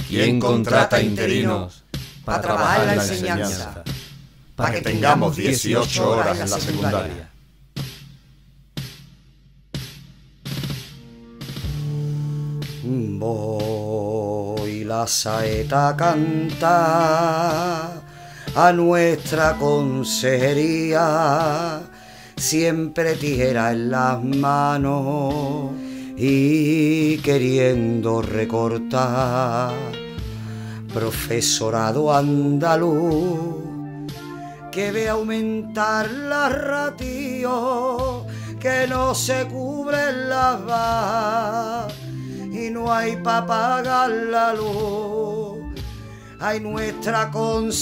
¿Quién contrata interinos para trabajar en la enseñanza? Para que tengamos 18 horas en la secundaria. Voy la saeta canta a nuestra consejería, siempre tijera en las manos y queriendo recortar. Profesorado andaluz que ve aumentar la ratio, que no se cubren las bajas y no hay pa' pagar la luz. Hay nuestra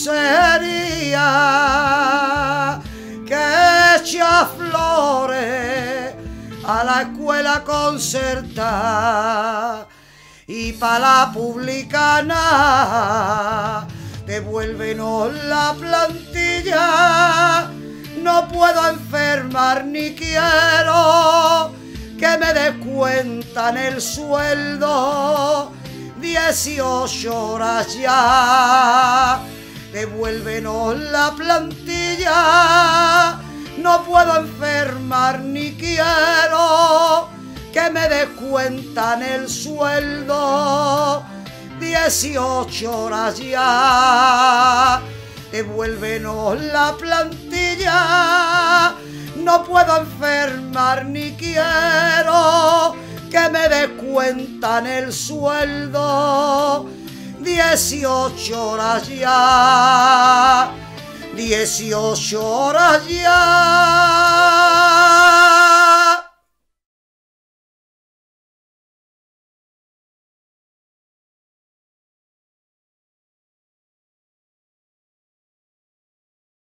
consejería que echa flores a la escuela concertada y pa' la publicana devuélvenos la plantilla. No puedo enfermar ni quiero que me descuentan el sueldo, 18 horas ya. Devuélvenos la plantilla. No puedo enfermar ni quiero que me descuentan el sueldo, 18 horas ya. Devuélvenos la plantilla. No puedo enfermar ni quiero que me descuentan el sueldo, 18 horas ya. 18 horas ya.